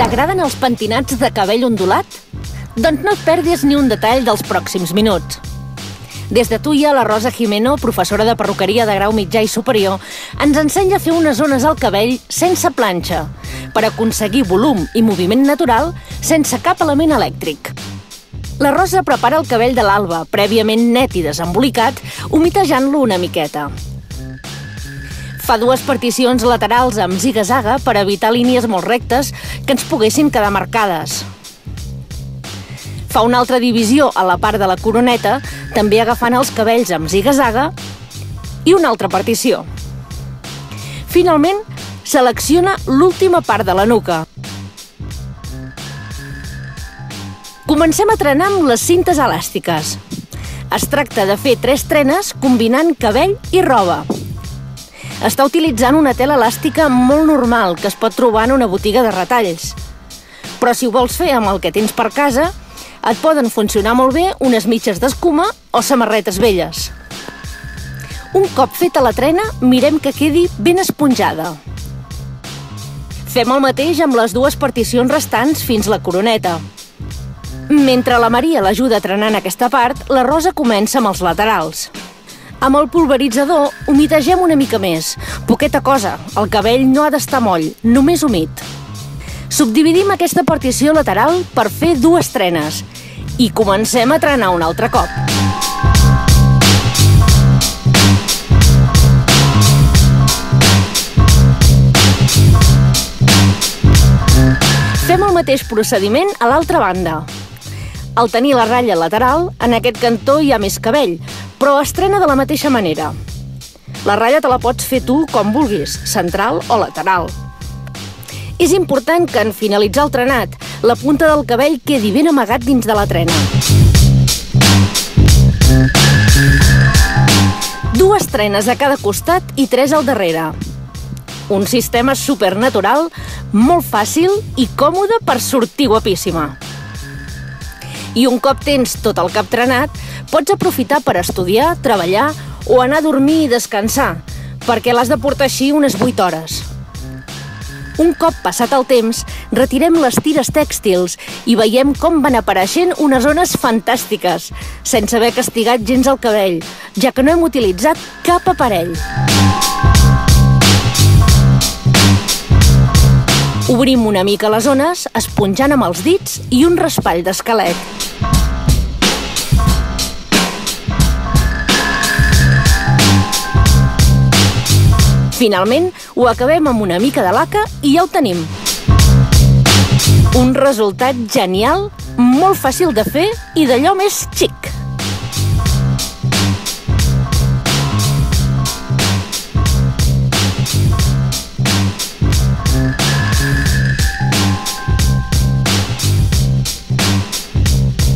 T'agraden els pentinats de cabell ondulat? Doncs no et perdis ni un detall dels pròxims minuts. Des de Tuia, la Rosa Jimeno, professora de perruqueria de grau mitjà i superior, ens ensenya a fer unes zones al cabell sense planxa, per aconseguir volum i moviment natural sense cap element elèctric. La Rosa prepara el cabell de l'Alba, prèviament net i desembolicat, humitejant-lo una miqueta. Fa dues particions laterals amb ziga-zaga per evitar línies molt rectes que ens poguessin quedar marcades. Fa una altra divisió a la part de la coroneta, també agafant els cabells amb ziga-zaga, i una altra partició. Finalment, selecciona l'última part de la nuca. Comencem a trenar amb les cintes elàstiques. Es tracta de fer 3 trenes combinant cabell i roba. Està utilitzant una tela elàstica molt normal que es pot trobar en una botiga de retalls. Però si ho vols fer amb el que tens per casa, et poden funcionar molt bé unes mitges d'escuma o samarretes velles. Un cop feta la trena, mirem que quedi ben esponjada. Fem el mateix amb les dues particions restants fins la coroneta. Mentre la Maria l'ajuda trenant aquesta part, la Rosa comença amb els laterals. Amb el pulveritzador humitegem una mica més. Poqueta cosa, el cabell no ha d'estar moll, només humit. Subdividim aquesta partició lateral per fer 2 trenes i comencem a trenar un altre cop. Fem el mateix procediment a l'altra banda. Al tenir la ratlla lateral, en aquest cantó hi ha més cabell, però es trena de la mateixa manera. La ratlla te la pots fer tu com vulguis, central o lateral. És important que en finalitzar el trenat, la punta del cabell quedi ben amagat dins de la trena. 2 trenes a cada costat i 3 al darrere. Un sistema supernatural, molt fàcil i còmode per sortir guapíssima. I un cop tens tot el cap trenat, pots aprofitar per estudiar, treballar o anar a dormir i descansar, perquè l'has de portar així unes 8 hores. Un cop passat el temps, retirem les tires tèxtils i veiem com van apareixent unes zones fantàstiques, sense haver castigat gens el cabell, ja que no hem utilitzat cap aparell. Obrim una mica les zones, esponjant amb els dits i un raspall d'esquelet. Finalment, ho acabem amb una mica de laca i ja ho tenim. Un resultat genial, molt fàcil de fer i d'allò més xic.